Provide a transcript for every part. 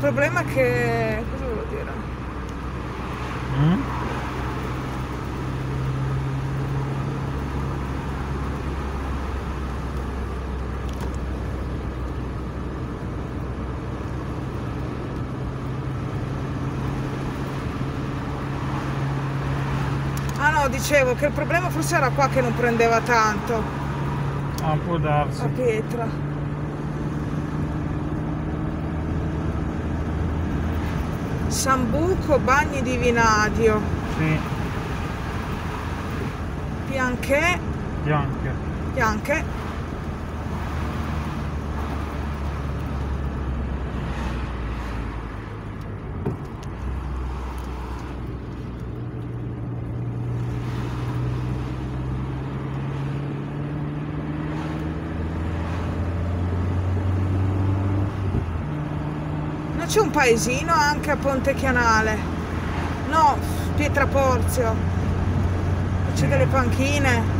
problema è che... cosa volevo dire? Ah no, dicevo che il problema forse era qua che non prendeva tanto. Ah, può darsi. La pietra. Sambuco, Bagni di Vinadio. Sì. Bianche. Bianche. Bianche. Non c'è un paesino anche a Ponte Chianale? No, Pietraporzio. C'è delle panchine.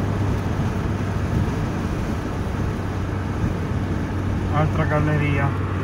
Altra galleria.